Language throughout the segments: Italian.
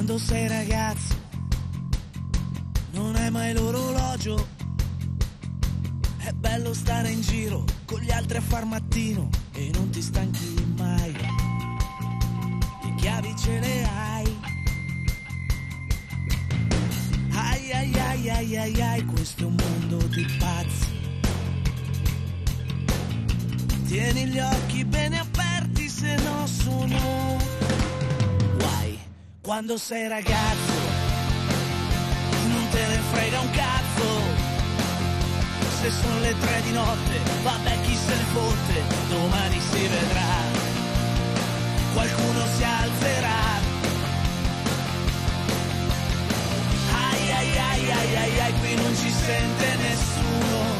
Quando sei ragazzo non hai mai l'orologio, è bello stare in giro con gli altri a far mattino e non ti stanchi mai, le chiavi ce le hai. Ai ai ai ai ai ai, questo è un mondo di pazzi. Tieni gli occhi bene aperti, se no sono guai. Quando sei ragazzo non te ne frega un cazzo. Se sono le 3 di notte, vabbè chi se ne fotte, domani si vedrà, qualcuno si alzerà. Ai ai ai ai ai ai, qui non ci sente nessuno.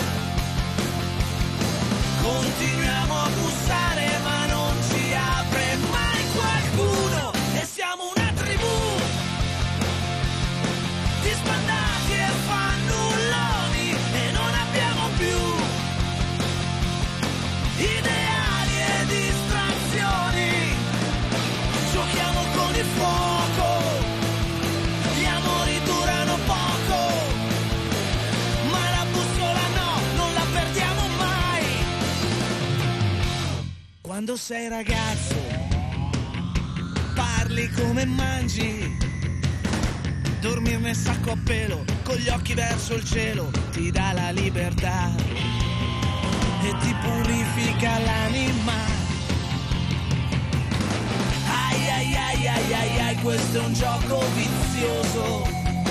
Continuiamo a bussare ma non ci apre mai qualcuno. E siamo una tribù di sbandati e fannulloni e non abbiamo più ideali e distrazioni. Giochiamo con il fuoco, gli amori durano poco, ma la bussola no, non la perdiamo mai. Quando sei ragazzo parli come mangi, dormire nel sacco a pelo con gli occhi verso il cielo ti dà la libertà e ti purifica l'anima. Ai ai ai ai ai ai, questo è un gioco vizioso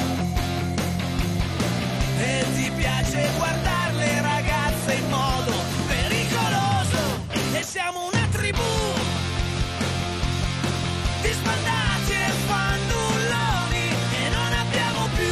e ti piace guardare le ragazze in modo pericoloso. E siamo una tribù di sbandati e fannulloni e non abbiamo più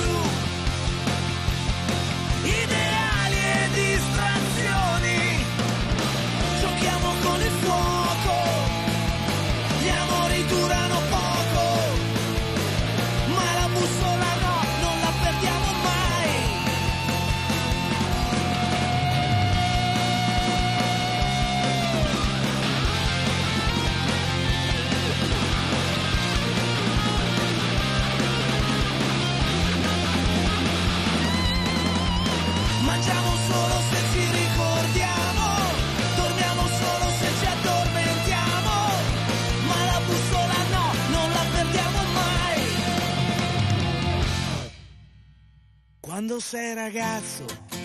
ideali e distrazioni. Giochiamo con il fuoco, gli amori durano poco, ma la bussola no, non la perdiamo mai. Mangiamo solo se ci ricordiamo, dormiamo solo se ci addormentiamo, ma la bussola no, non la perdiamo mai. Quando sei ragazzo,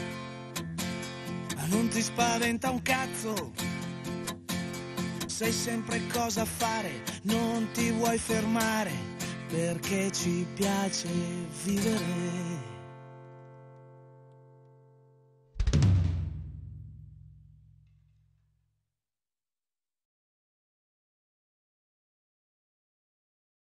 ma non ti spaventa un cazzo, sai sempre cosa fare, non ti vuoi fermare, perché ci piace vivere.